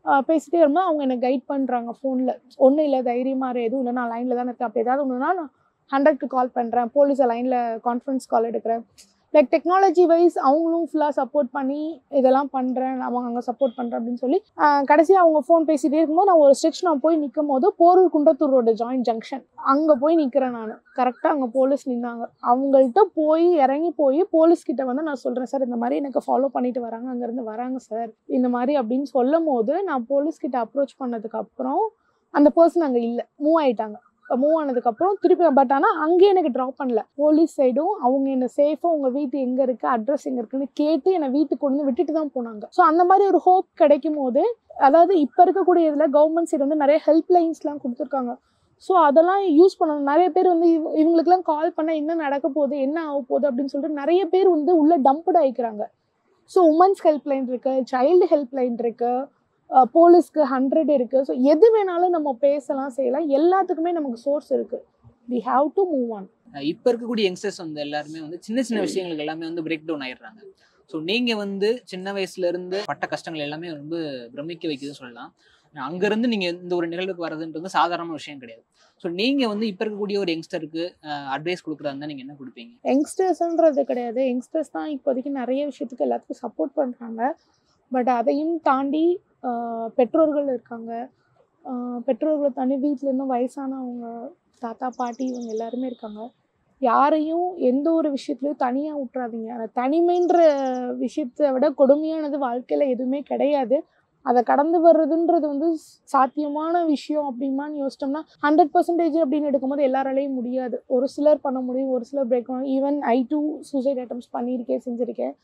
பேசிகிட்டே இருக்கும்போது அவங்க என்னை கைட் பண்ணுறாங்க ஃபோனில். ஒன்றும் இல்லை, தைரியமாக இரு, எதுவும் இல்லை, நான் லைனில் தானே இருக்கேன், அப்படி ஏதாவது ஒன்றுனா நான் ஹண்ட்ரட்க்கு கால் பண்ணுறேன், போலீஸை லைனில் கான்ஃபரன்ஸ் கால் எடுக்கிறேன். லைக் டெக்னாலஜி வைஸ் அவங்களும் ஃபுல்லாக சப்போர்ட் பண்ணி இதெல்லாம் பண்ணுறேன், அவங்க அங்கே சப்போர்ட் பண்ணுறேன் அப்படின்னு சொல்லி கடைசியாக அவங்க ஃபோன் பேசிகிட்டே இருக்கும்போது நான் ஒரு ஸ்டெச் நான் போய் நிற்கும் போது Porur Kundrathur road joint junction அங்கே போய் நிற்கிறேன். நான் கரெக்டாக அங்கே போலீஸ் நின்னாங்க. அவங்கள்ட்ட போய் இறங்கி போய் போலீஸ்கிட்ட வந்து நான் சொல்கிறேன், சார் இந்த மாதிரி எனக்கு ஃபாலோ பண்ணிட்டு வராங்க, அங்கேருந்து வராங்க சார் இந்த மாதிரி அப்படின்னு சொல்லும் போது நான் போலீஸ்கிட்ட அப்ரோச் பண்ணதுக்கு அப்புறம் அந்த பர்சன் அங்கே இல்லை, மூவ் ஆகிட்டாங்க. மூவ் ஆனதுக்கப்புறம் திருப்பி பட் ஆனால் அங்கேயே எனக்கு ட்ராப் பண்ணல. போலீஸ் சைடும் அவங்க என்னை சேஃபாக உங்கள் வீட்டு எங்கே இருக்குது, அட்ரஸ் எங்கே இருக்குன்னு கேட்டு என்னை வீட்டுக்கு கொண்டு வந்து விட்டுட்டு தான் போனாங்க. ஸோ அந்த மாதிரி ஒரு ஹோப் கிடைக்கும் போது, அதாவது இப்போ இருக்கக்கூடிய இதில் கவர்மெண்ட் சைடு வந்து நிறைய ஹெல்ப் லைன்ஸ்லாம் கொடுத்துருக்காங்க. ஸோ அதெல்லாம் யூஸ் பண்ணணும். நிறைய பேர் வந்து இவ இவங்களுக்குலாம் கால் பண்ணால் என்ன நடக்க போகுது, என்ன ஆக போகுது அப்படின்னு சொல்லிட்டு நிறைய பேர் வந்து உள்ளே டம்ப்டு ஆகிக்கிறாங்க. ஸோ உமன்ஸ் ஹெல்ப் லைன் இருக்குது, சைல்டு ஹெல்ப் லைன் இருக்குது, போலீஸ்க்கு ஹண்ட்ரட் இருக்குது. ஸோ எது வேணாலும் நம்ம பேசலாம், செய்யலாம், எல்லாத்துக்குமே நமக்கு சோர்ஸ் இருக்குது. We have to move on. இப்போ இருக்கக்கூடிய யங்ஸ்டர்ஸ் வந்து எல்லாருமே வந்து சின்ன சின்ன விஷயங்களுக்கு எல்லாமே வந்து பிரேக் டவுன் ஆயிடுறாங்க. ஸோ நீங்கள் வந்து சின்ன வயசுலேருந்து பட்ட கஷ்டங்கள் எல்லாமே ரொம்ப பிரமிக்க வைக்குதுன்னு சொல்லலாம். அங்கேருந்து நீங்கள் இந்த ஒரு நிகழ்வுக்கு வர்றதுன்றது சாதாரண விஷயம் கிடையாது. ஸோ நீங்கள் வந்து இப்போ இருக்கக்கூடிய ஒரு யங்ஸ்டருக்கு அட்வைஸ் கொடுக்குறதா இருந்தால் நீங்கள் என்ன கொடுப்பீங்க? யங்ஸ்டர்ஸ்ன்றது கிடையாது, யங்ஸ்டர்ஸ் தான் இப்போதைக்கு நிறைய விஷயத்துக்கு எல்லாத்துக்கும் சப்போர்ட் பண்ணுறாங்க. பட் அதையும் தாண்டி பெற்றோர்கள் இருக்காங்க. பெற்றோர்களை தாண்டி வீட்டில் இன்னும் வயசானவங்க, தாத்தா பாட்டி, இவங்க எல்லாருமே இருக்காங்க. யாரையும் எந்த ஒரு விஷயத்துலையும் தனியாக விட்றாதீங்க. அந்த தனிமைன்ற விஷயத்தை விட கொடுமையானது வாழ்க்கையில் எதுவுமே கிடையாது. அதை கடந்து வர்றதுன்றது வந்து சாத்தியமான விஷயம் அப்படிமான்னு யோசிச்சோம்னா ஹண்ட்ரட் பர்சன்டேஜ் அப்படின்னு எடுக்கும்போது எல்லாராலையும் முடியாது. ஒரு சிலர் பண்ண முடியும், ஒரு சிலர் பிரேக் பண்ணணும். Even I too suicide attempts பண்ணியிருக்கேன், செஞ்சுருக்கேன்.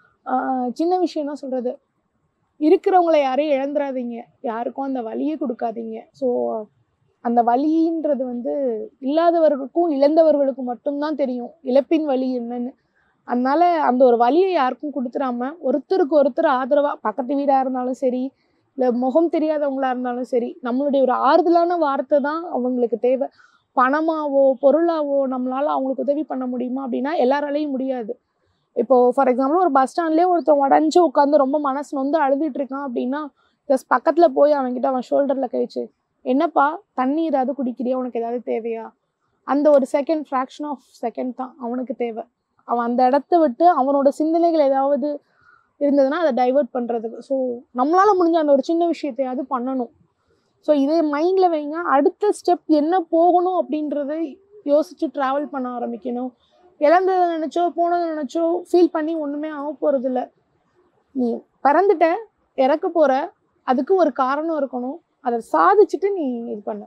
சின்ன விஷயம் தான் சொல்கிறது, இருக்கிறவங்கள யாரையும் இழந்துடாதீங்க, யாருக்கும் அந்த வலியை கொடுக்காதீங்க. ஸோ அந்த வலின்றது வந்து இல்லாதவர்களுக்கும் இழந்தவர்களுக்கும் மட்டும்தான் தெரியும் இழப்பின் வலி என்னன்னு. அதனால அந்த ஒரு வலியை யாருக்கும் கொடுத்துடாம ஒருத்தருக்கு ஒருத்தர் ஆதரவாக, பக்கத்து வீடாக இருந்தாலும் சரி, இல்லை முகம் தெரியாதவங்களா இருந்தாலும் சரி, நம்மளுடைய ஒரு ஆறுதலான வார்த்தை தான் அவங்களுக்கு தேவை. பணமாவோ பொருளாவோ நம்மளால் அவங்களுக்கு உதவி பண்ண முடியுமா அப்படின்னா எல்லாராலையும் முடியாது. இப்போது ஃபார் எக்ஸாம்பிள் ஒரு பஸ் ஸ்டாண்ட்லேயே ஒருத்தன் உடஞ்சி உட்காந்து ரொம்ப மனசு வந்து அழுதுட்டு இருக்கான் அப்படின்னா ஜஸ்ட் பக்கத்தில் போய் அவன்கிட்ட அவன் ஷோல்டரில் கழிச்சு, என்னப்பா தண்ணி ஏதாவது குடிக்கிறியா, உனக்கு ஏதாவது தேவையா, அந்த ஒரு செகண்ட் ஃப்ராக்ஷன் ஆஃப் செகண்ட் தான் அவனுக்கு தேவை. அவன் அந்த இடத்த விட்டு அவனோட சிந்தனைகள் ஏதாவது இருந்ததுன்னா அதை டைவெர்ட் பண்ணுறதுக்கு. ஸோ நம்மளால் முடிஞ்ச அந்த ஒரு சின்ன விஷயத்தையாவது பண்ணணும். ஸோ இதை மைண்டில் வைங்க. அடுத்த ஸ்டெப் என்ன போகணும் அப்படின்றத யோசித்து ட்ராவல் பண்ண ஆரம்பிக்கணும். இழந்ததை நினச்சோ போனதை நினச்சோ ஃபீல் பண்ணி ஒன்றுமே ஆக போகிறதில்ல. நீ பிறந்துட்ட, இறக்க போகிற, அதுக்கு ஒரு காரணம் இருக்கணும். அதை சாதிச்சுட்டு நீ இது பண்ண.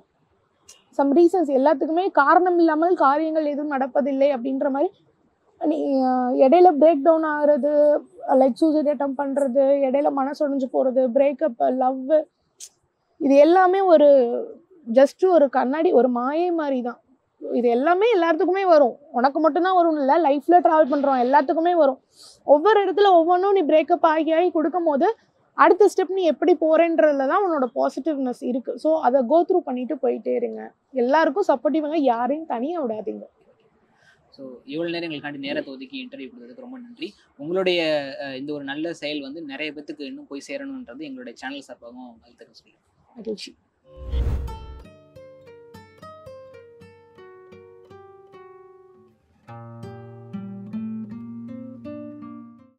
சம் ரீசன்ஸ், எல்லாத்துக்குமே காரணம் இல்லாமல் காரியங்கள் எதுவும் நடப்பதில்லை அப்படின்ற மாதிரி நீ இடையில பிரேக் டவுன் ஆகிறது, லைக் சூசைட் அட்டம் பண்ணுறது, இடையில மனசு உடைஞ்சு போகிறது, பிரேக்கப், லவ், இது எல்லாமே ஒரு ஜஸ்ட் ஒரு கண்ணாடி, ஒரு மாயை மாதிரி தான். இது எல்லாமே எல்லாத்துக்குமே வரும். உனக்கு மட்டும்தான் வரும் இல்லை, லைஃப்பில் ட்ராவல் பண்ணுறோம் எல்லாத்துக்குமே வரும். ஒவ்வொரு இடத்துல ஒவ்வொன்றும் நீ பிரேக்கப் ஆகி ஆகி கொடுக்கும் போது அடுத்த ஸ்டெப் நீ எப்படி போகிறேன்றதுல தான் உன்னோட பாசிட்டிவ்னஸ் இருக்குது. ஸோ அதை கோ த்ரூ பண்ணிட்டு போயிட்டே இருங்க. எல்லாருக்கும் சப்போர்ட்டிவாங்க, யாரையும் தனியாக விடாதீங்க. ஸோ இவ்வளோ நேரம் எங்களுக்காண்டி நேரத்தை ஒதுக்கி இன்டர்வியூ கொடுத்ததுக்கு ரொம்ப நன்றி. உங்களுடைய இந்த ஒரு நல்ல செயல் வந்து நிறைய பேத்துக்கு இன்னும் போய் சேரணுன்றது எங்களுடைய சேனல் சார்பாகவும் வாழ்த்துக்கள் சொல்லுங்கள். மகிழ்ச்சி.